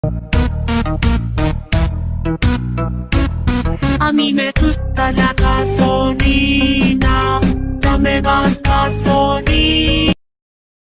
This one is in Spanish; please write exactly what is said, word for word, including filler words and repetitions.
A mí me gusta la gasolina, dame más gasolina.